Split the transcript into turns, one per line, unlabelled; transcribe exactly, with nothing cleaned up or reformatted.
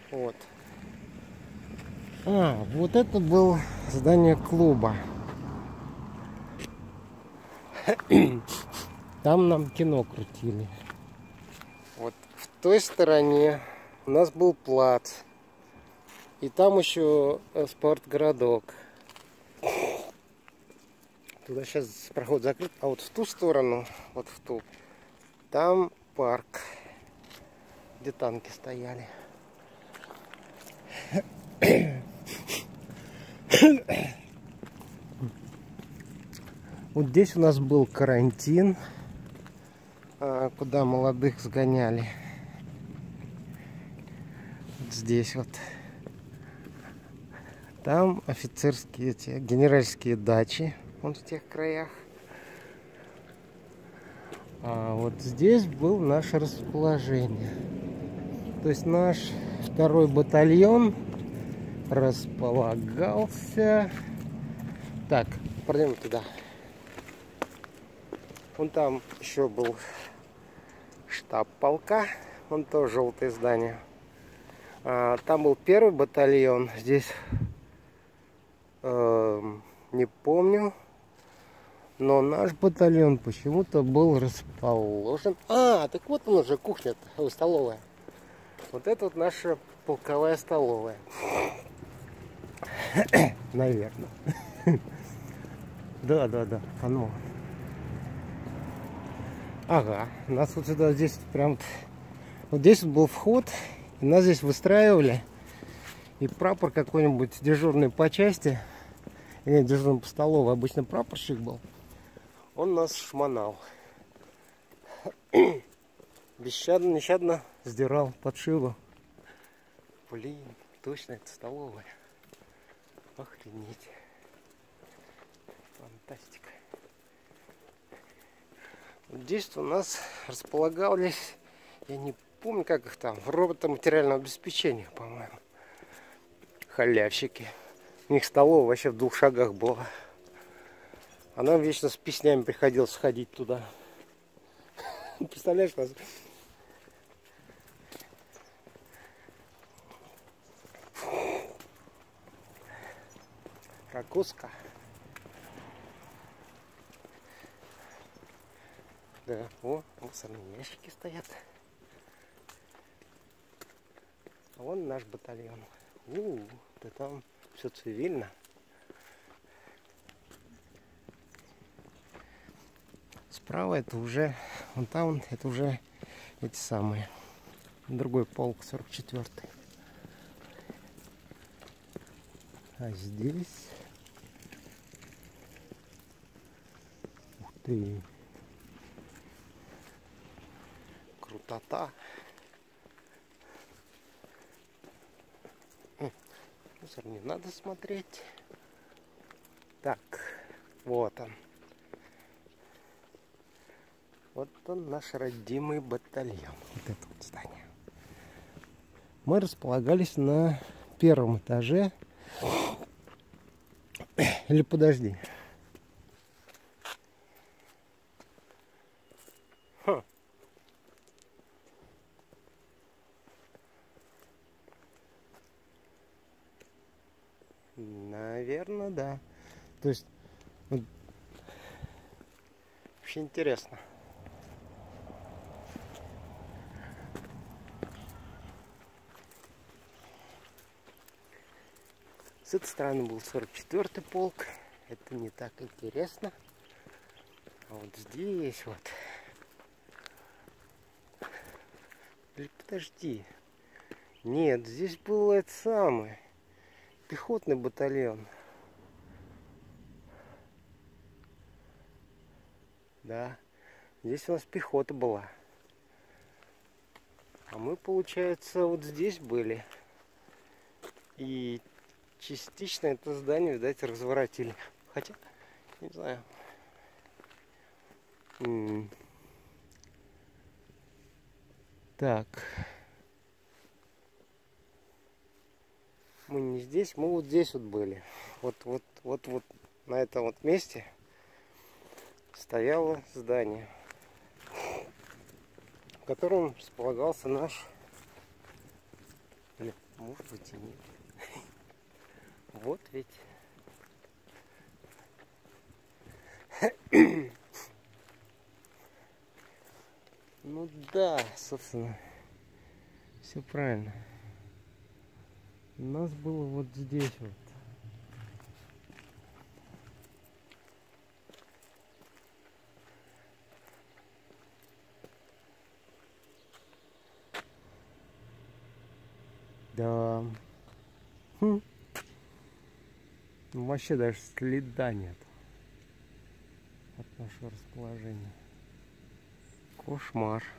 Вот. А, вот это было здание клуба. Там нам кино крутили. Вот в той стороне у нас был плац. И там еще спортгородок. Туда сейчас проход закрыт. А вот в ту сторону, вот в ту, там парк, где танки стояли. Вот здесь у нас был карантин, куда молодых сгоняли. Вот здесь вот. Там офицерские, эти, генеральские дачи, вон в тех краях. А вот здесь было наше расположение. То есть наш второй батальон располагался. Так, пойдем туда. Вон там еще был штаб полка. Вон тоже желтое здание. А, там был первый батальон. Здесь э, не помню. Но наш батальон почему-то был расположен. А, так вот он уже кухня, столовая. Вот это вот наша полковая столовая. Наверное. Да, да, да. Оно. Ага. Нас вот сюда здесь прям. Вот здесь вот был вход. И нас здесь выстраивали. И прапор какой-нибудь дежурный по части. Нет, дежурный по столовой. Обычно прапорщик был. Он нас шмонал. Бесщадно, нещадно сдирал подшиву. Блин, точно это столовая. Охренеть. Фантастика. Вот здесь у нас располагались, я не помню, как их там, роботы материального обеспечения, по-моему. Халявщики. У них столовая вообще в двух шагах была. А нам вечно с песнями приходилось ходить туда. Представляешь, нас? Кокоска. Да, о, мусорные ящики стоят. А вон наш батальон. У, да там все цивильно. Справа это уже, вон там, это уже эти самые, другой полк, сорок четвёртый. А здесь, ух ты, крутота. Мусор не надо смотреть. Так, вот он. Вот он, наш родимый батальон. Вот это вот здание. Мы располагались на первом этаже. Или подожди. Хм. Наверное, да. То есть, вот, вообще интересно. С этой стороны был сорок четвёртый полк. Это не так интересно. А вот здесь вот. Или подожди. Нет, здесь был это самый пехотный батальон. Да. Здесь у нас пехота была. А мы, получается, вот здесь были. И частично это здание, видать, разворотили. Хотя, не знаю. М-м. Так. Мы не здесь, мы вот здесь вот были. Вот, вот, вот, вот на этом вот месте стояло здание, в котором располагался наш Может быть и нет. Вот ведь. Ну да, собственно, все правильно. У нас было вот здесь вот. Да. Хм. Ну, вообще даже следа нет от нашего расположения. Кошмар.